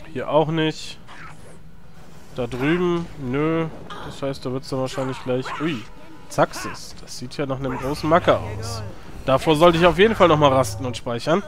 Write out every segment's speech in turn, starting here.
hier auch nicht. Da drüben, nö. Das heißt, da wird es dann wahrscheinlich gleich... Ui, Zaxis. Das sieht ja nach einem großen Macker aus. Davor sollte ich auf jeden Fall nochmal rasten und speichern.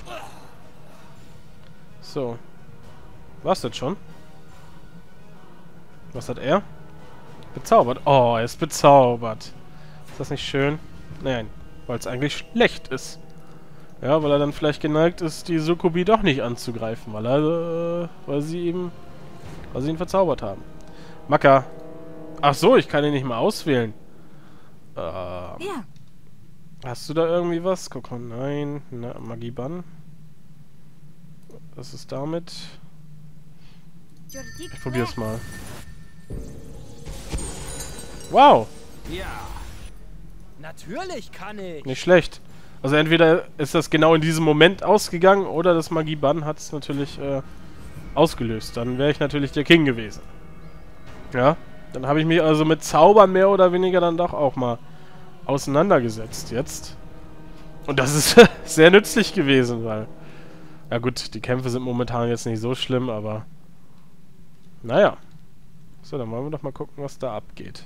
So. War's das schon? Was hat er? Bezaubert. Oh, er ist bezaubert. Ist das nicht schön? Nein, weil es eigentlich schlecht ist. Ja, weil er dann vielleicht geneigt ist, die Sukubi doch nicht anzugreifen, weil sie ihn verzaubert haben. Maka. Ach so, ich kann ihn nicht mal auswählen. Ja. Hast du da irgendwie was? Guck mal, nein. Na, Magiebann. Was ist damit? Ich probier's mal. Wow! Ja. Natürlich kann ich. Nicht schlecht. Also entweder ist das genau in diesem Moment ausgegangen oder das Magiebann hat es natürlich ausgelöst. Dann wäre ich natürlich der King gewesen. Ja. Dann habe ich mich also mit Zaubern mehr oder weniger dann doch auch mal auseinandergesetzt jetzt. Und das ist sehr nützlich gewesen, weil... Ja gut, die Kämpfe sind momentan jetzt nicht so schlimm, aber... Naja. So, dann wollen wir doch mal gucken, was da abgeht.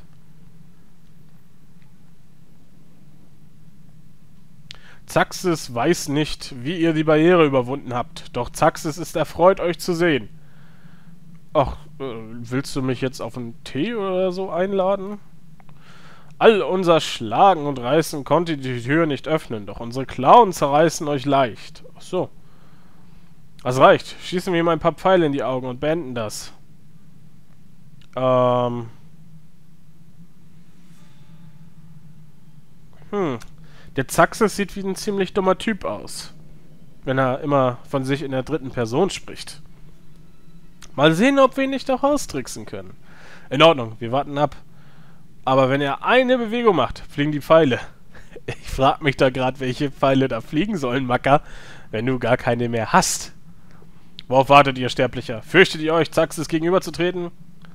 Zaxis weiß nicht, wie ihr die Barriere überwunden habt. Doch Zaxis ist erfreut, euch zu sehen. Ach, willst du mich jetzt auf einen Tee oder so einladen? All unser Schlagen und Reißen konnte die Tür nicht öffnen, doch unsere Klauen zerreißen euch leicht. Ach so. Das reicht. Schießen wir ihm ein paar Pfeile in die Augen und beenden das. Der Zaxis sieht wie ein ziemlich dummer Typ aus. Wenn er immer von sich in der dritten Person spricht. Mal sehen, ob wir ihn nicht auch austricksen können. In Ordnung, wir warten ab. Aber wenn er eine Bewegung macht, fliegen die Pfeile. Ich frag mich da gerade, welche Pfeile da fliegen sollen, Macker, wenn du gar keine mehr hast. Worauf wartet ihr, Sterblicher? Fürchtet ihr euch, Zaxis gegenüberzutreten?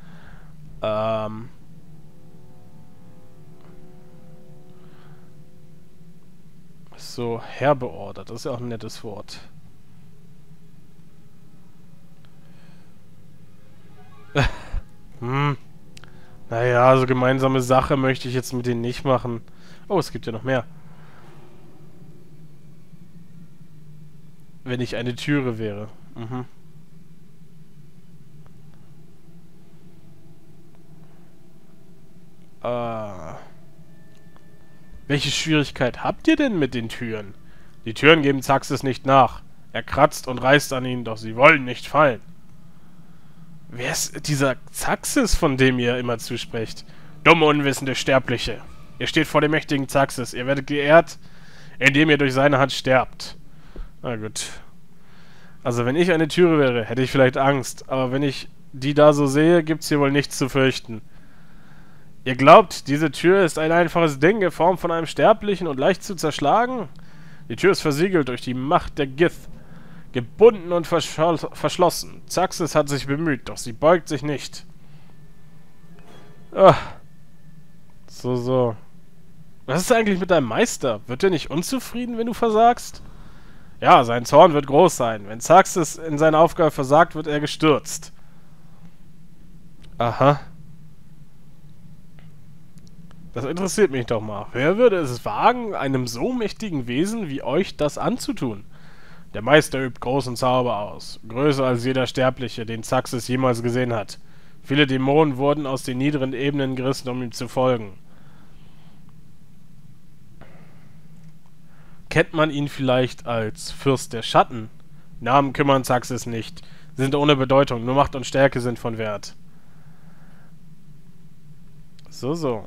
So, herbeordert, das ist ja auch ein nettes Wort. Naja, so gemeinsame Sache möchte ich jetzt mit denen nicht machen. Oh, es gibt ja noch mehr. Wenn ich eine Türe wäre. Welche Schwierigkeit habt ihr denn mit den Türen? Die Türen geben Zaxis nicht nach. Er kratzt und reißt an ihnen, doch sie wollen nicht fallen. Wer ist dieser Zaxis, von dem ihr immer zusprecht? Dumme, unwissende Sterbliche. Ihr steht vor dem mächtigen Zaxis. Ihr werdet geehrt, indem ihr durch seine Hand sterbt. Na gut. Also wenn ich eine Türe wäre, hätte ich vielleicht Angst. Aber wenn ich die da so sehe, gibt's hier wohl nichts zu fürchten. Ihr glaubt, diese Tür ist ein einfaches Ding, geformt von einem Sterblichen und leicht zu zerschlagen? Die Tür ist versiegelt durch die Macht der Gith. Gebunden und verschlossen. Zaxis hat sich bemüht, doch sie beugt sich nicht. So. Was ist eigentlich mit deinem Meister? Wird er nicht unzufrieden, wenn du versagst? Ja, sein Zorn wird groß sein. Wenn Zaxis in seiner Aufgabe versagt, wird er gestürzt. Aha. Das interessiert mich doch mal. Wer würde es wagen, einem so mächtigen Wesen wie euch das anzutun? Der Meister übt großen Zauber aus. Größer als jeder Sterbliche, den Zaxis jemals gesehen hat. Viele Dämonen wurden aus den niederen Ebenen gerissen, um ihm zu folgen. Kennt man ihn vielleicht als Fürst der Schatten? Namen kümmern Zaxis nicht. Sie sind ohne Bedeutung, nur Macht und Stärke sind von Wert. So.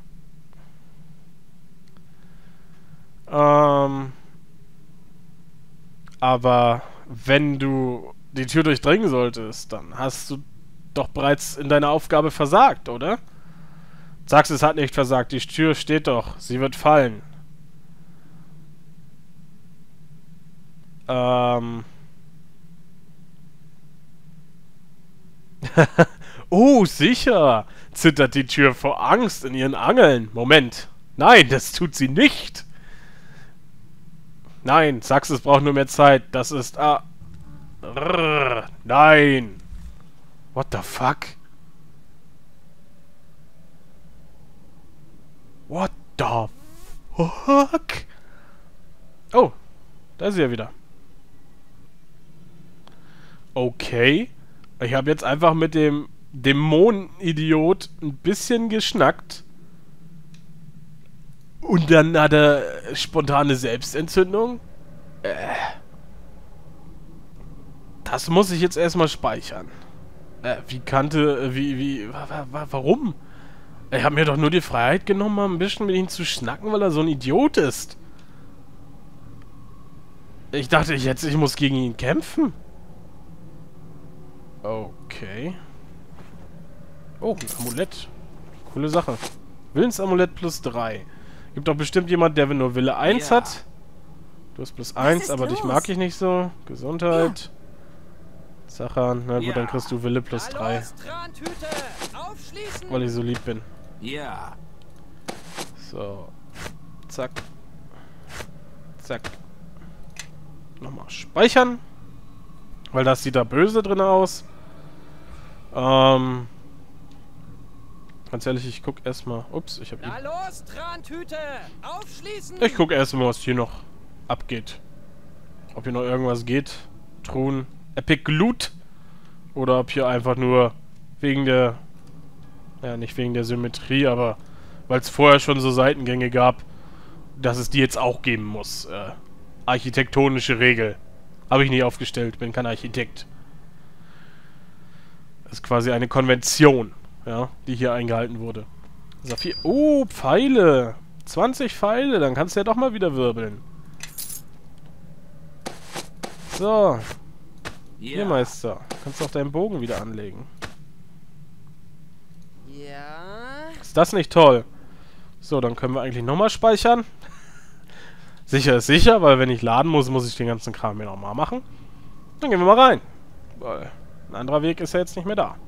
Aber wenn du die Tür durchdringen solltest, dann hast du doch bereits in deiner Aufgabe versagt, oder? Zaxis hat nicht versagt, die Tür steht doch, sie wird fallen. Oh, sicher! Zittert die Tür vor Angst in ihren Angeln. Moment. Nein, das tut sie nicht. Nein, Zaxis braucht nur mehr Zeit. Das ist... Nein! What the fuck? What the fuck? Oh, da ist sie ja wieder. Okay. Ich habe jetzt einfach mit dem Dämonenidiot ein bisschen geschnackt. Und dann hat er spontane Selbstentzündung. Das muss ich jetzt erstmal speichern. Warum? Ich habe mir doch nur die Freiheit genommen, mal ein bisschen mit ihm zu schnacken, weil er so ein Idiot ist. Ich dachte, ich muss gegen ihn kämpfen. Okay. Oh, ein Amulett. Coole Sache. Willensamulett plus 3. Gibt doch bestimmt jemand, der nur Wille 1 hat. Du hast plus 1, aber dich mag ich nicht so. Gesundheit. Sachan. Na gut, dann kriegst du Wille plus 3. Weil ich so lieb bin. Ja. So. Zack. Zack. Nochmal speichern. Weil das sieht da böse drin aus. Ganz ehrlich, ich guck erstmal. Ups, ich hab ihn. Ich guck erstmal, was hier noch abgeht. Ob hier noch irgendwas geht. Truhen. Epic Loot. Oder ob hier einfach nur wegen der... Ja, nicht wegen der Symmetrie, aber weil es vorher schon so Seitengänge gab, dass es die jetzt auch geben muss. Architektonische Regel. Habe ich nie aufgestellt, bin kein Architekt. Das ist quasi eine Konvention, ja, die hier eingehalten wurde. Saphir. Oh, Pfeile. 20 Pfeile, dann kannst du ja doch mal wieder wirbeln. So. Hier, Meister. Kannst du auch deinen Bogen wieder anlegen. Ja. Ist das nicht toll? So, dann können wir eigentlich nochmal speichern. Sicher ist sicher, weil wenn ich laden muss, muss ich den ganzen Kram hier nochmal machen. Dann gehen wir mal rein. Weil ein anderer Weg ist ja jetzt nicht mehr da.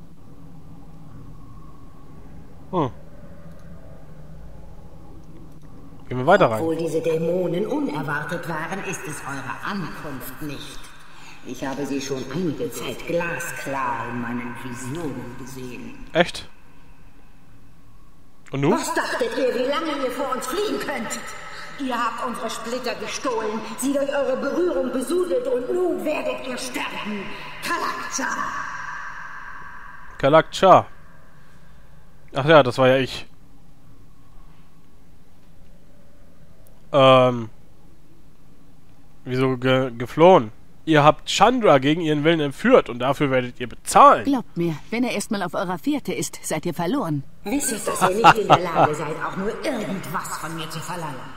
Gehen wir weiter rein. Obwohl diese Dämonen unerwartet waren, ist es eure Ankunft nicht. Ich habe sie schon einige Zeit glasklar in meinen Visionen gesehen. Echt? Und nun? Was dachtet ihr, wie lange ihr vor uns fliehen könnt? Ihr habt unsere Splitter gestohlen, sie durch eure Berührung besudelt und nun werdet ihr sterben. Kalakcha! Kalakcha. Ach ja, das war ja ich. Wieso geflohen? Ihr habt Chandra gegen ihren Willen entführt und dafür werdet ihr bezahlen. Glaubt mir, wenn er erstmal auf eurer Fährte ist, seid ihr verloren. Wisst, dass ihr nicht in der Lage seid, auch nur irgendwas von mir zu verlangen.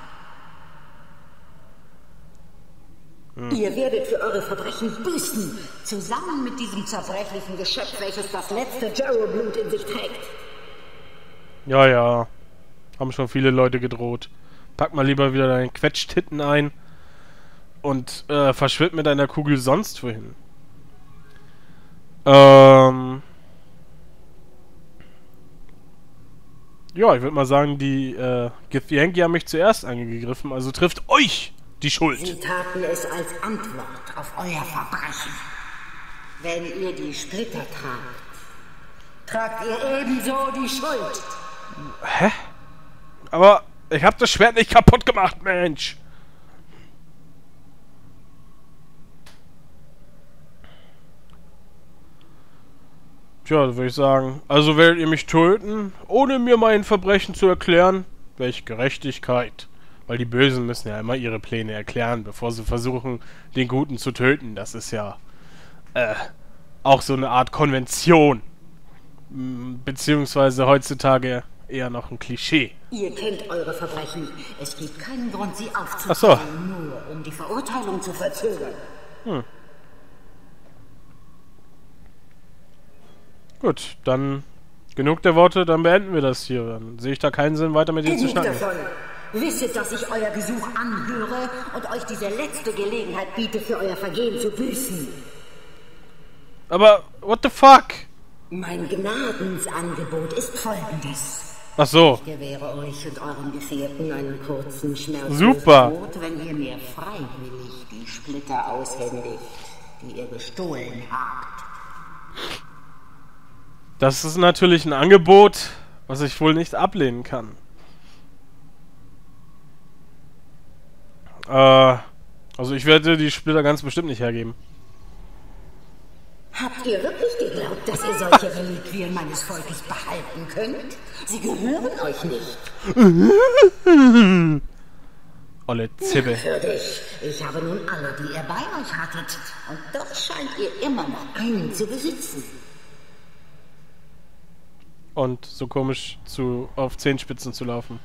Ihr werdet für eure Verbrechen büßen, zusammen mit diesem zerbrechlichen Geschöpf, welches das letzte Jarrow-Blut in sich trägt. Ja, ja. Haben schon viele Leute gedroht. Pack mal lieber wieder deine Quetschtitten ein und verschwind mit deiner Kugel sonst wohin. Ja, ich würde mal sagen, die Githyanki haben mich zuerst angegriffen, also trifft euch die Schuld. Sie taten es als Antwort auf euer Verbrechen. Wenn ihr die Splitter tragt ihr ebenso die Schuld. Hä? Aber ich hab das Schwert nicht kaputt gemacht, Mensch. Tja, da würde ich sagen, also werdet ihr mich töten, ohne mir mein Verbrechen zu erklären? Welche Gerechtigkeit? Weil die Bösen müssen ja immer ihre Pläne erklären, bevor sie versuchen, den Guten zu töten. Das ist ja auch so eine Art Konvention. Beziehungsweise heutzutage eher noch ein Klischee. Ihr kennt eure Verbrechen. Es gibt keinen Grund, sie aufzuklären, Ach so. nur um die Verurteilung zu verzögern. Gut, dann genug der Worte, dann beenden wir das hier. Dann sehe ich da keinen Sinn, weiter mit dir zu Genug schnacken. davon. Wisset, dass ich euer Gesuch anhöre und euch diese letzte Gelegenheit biete, für euer Vergehen zu büßen. Aber, what the fuck? Mein Gnadensangebot ist folgendes. Ach so. Ich gewähre euch und euren Gefährten einen kurzen, schmerzlosen Super. Tod, wenn ihr mir freiwillig die Splitter aushändigt. die ihr gestohlen habt. Das ist natürlich ein Angebot, was ich wohl nicht ablehnen kann. Also ich werde die Splitter ganz bestimmt nicht hergeben. Habt ihr wirklich geglaubt, dass ihr solche Reliquien meines Volkes behalten könnt? Sie gehören euch nicht. Olle Zibbe. Merkwürdig. Ich habe nun alle, die ihr bei euch hattet. Und doch scheint ihr immer noch einen zu besitzen. Und so komisch auf Zehenspitzen zu laufen.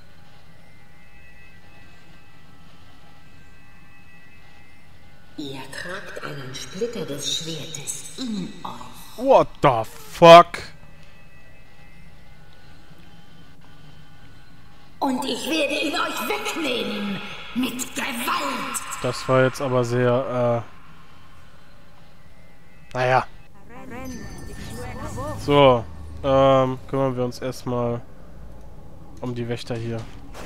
Ihr tragt einen Splitter des Schwertes in euch. What the fuck? Und ich werde ihn euch wegnehmen. Mit Gewalt. Das war jetzt aber sehr, naja. So, kümmern wir uns erstmal um die Wächter hier.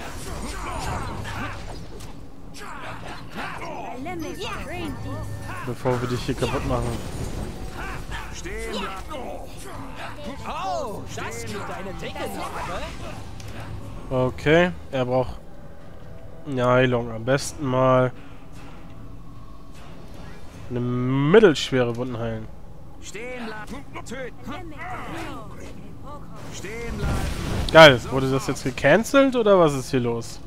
Bevor wir dich hier kaputt machen. Oh, das gibt eine dicke Narbe. Okay, er braucht eine Heilung. Am besten mal eine mittelschwere Wunden heilen. Stehen bleiben. Töten. Stehen bleiben. Geil, wurde das jetzt gecancelt oder was ist hier los?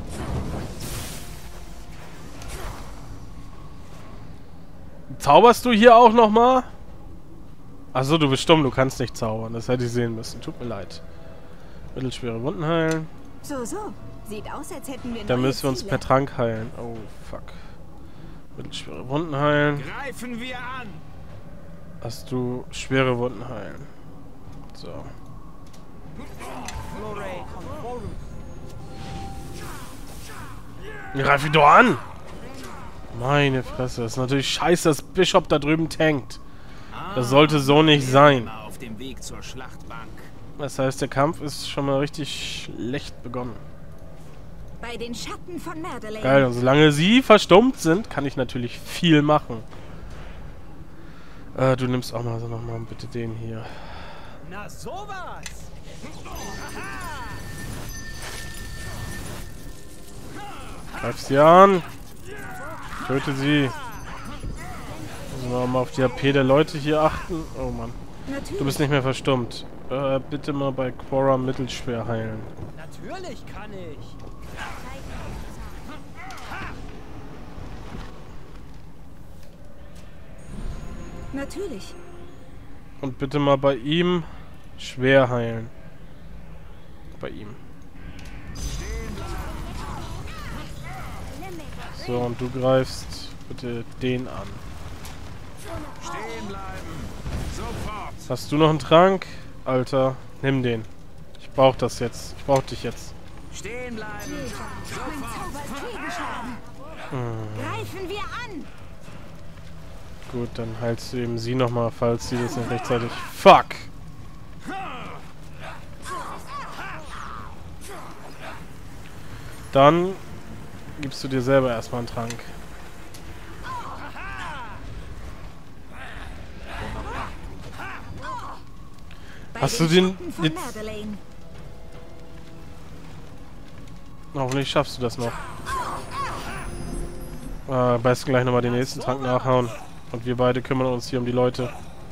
Zauberst du hier auch nochmal? Achso, du bist stumm, du kannst nicht zaubern. Das hätte ich sehen müssen. Tut mir leid. Mittelschwere Wunden heilen. So. Sieht aus, als hätten wir Dann neue müssen wir uns Ziele. per Trank heilen. Oh, fuck. Mittelschwere Wunden heilen. Greifen wir an. Hast du schwere Wunden heilen. So. Greif ihn doch an! Meine Fresse. Das ist natürlich scheiße, dass Bishop da drüben tankt. Das sollte so nicht sein. Auf dem Weg zur Schlachtbank. Das heißt, der Kampf ist schon mal richtig schlecht begonnen. Bei den Schatten von Madeleine. Geil, und solange sie verstummt sind, kann ich natürlich viel machen. Du nimmst auch mal so nochmal bitte den hier. Na sowas. Greif sie an. Töte sie. Müssen wir mal auf die AP der Leute hier achten. Oh Mann. Natürlich. Du bist nicht mehr verstummt. Bitte mal bei Quora mittelschwer heilen. Natürlich kann ich. Natürlich. Und bitte mal bei ihm schwer heilen. Bei ihm. So, und du greifst bitte den an. Stehen bleiben. Sofort. Hast du noch einen Trank? Alter, nimm den. Ich brauch das jetzt. Ich brauch dich jetzt. Stehen bleiben. Mein Zauber ist fehlgeschlagen. Greifen wir an. Gut, dann heilst du eben sie nochmal, falls sie das nicht rechtzeitig... Fuck! Dann gibst du dir selber erstmal einen Trank. Bei Hast du den Schatten von jetzt... Madeleine. Hoffentlich schaffst du das noch. Besten gleich nochmal den nächsten Trank nachhauen. Und wir beide kümmern uns hier um die Leute.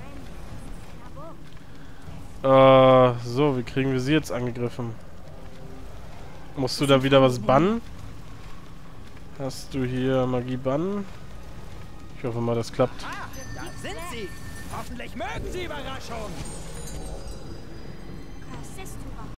So, wie kriegen wir sie jetzt angegriffen? Musst du da wieder was bannen? Hast du hier Magie bannen? Ich hoffe mal, das klappt. Da sind sie. Hoffentlich mögen sie Überraschung.